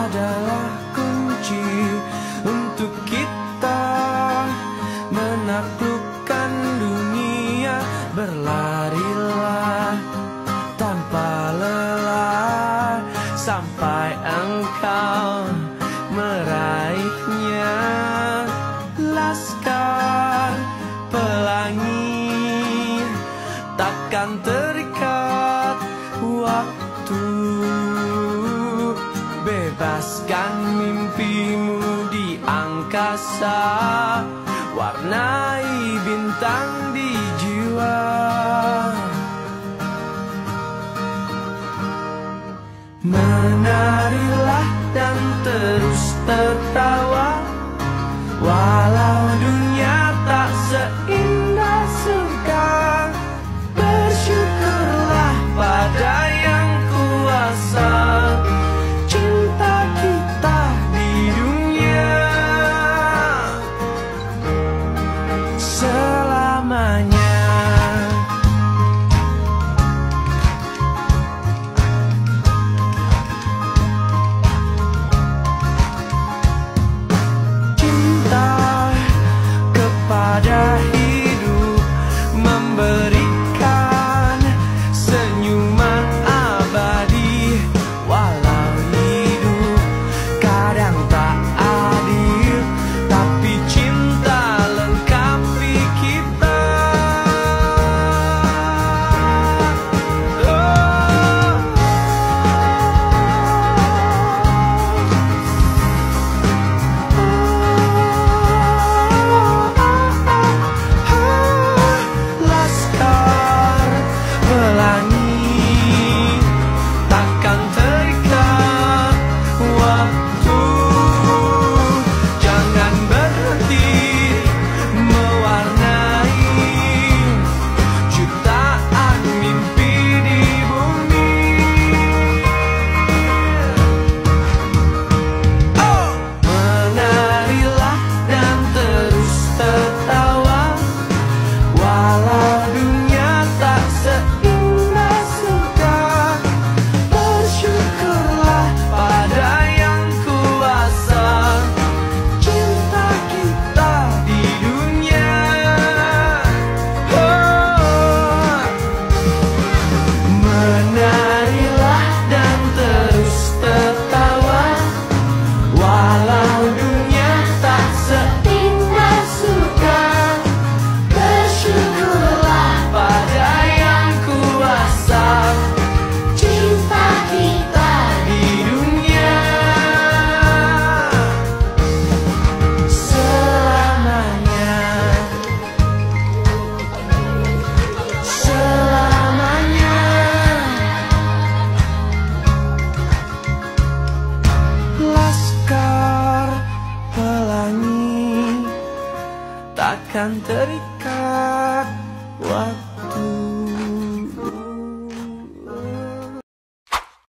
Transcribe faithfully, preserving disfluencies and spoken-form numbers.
adalah kunci untuk kita menaklukkan dunia. Berlarilah tanpa lelah sampai engkau meraihnya. Laskar Pelangi takkan terikat waktu. Bebaskan mimpimu di angkasa, warnai bintang di jiwa. Menarilah dan terus tertawa, walau dunia tak seindah surga. Bersyukurlah pada yang kuasa, cinta kita di dunia selamanya. Pada hidup memberikan senyuman abadi, walau hidup kadang tak adil, tapi cinta lengkapi kita. Oh. Laskar Pelangi takkan terikat waktu.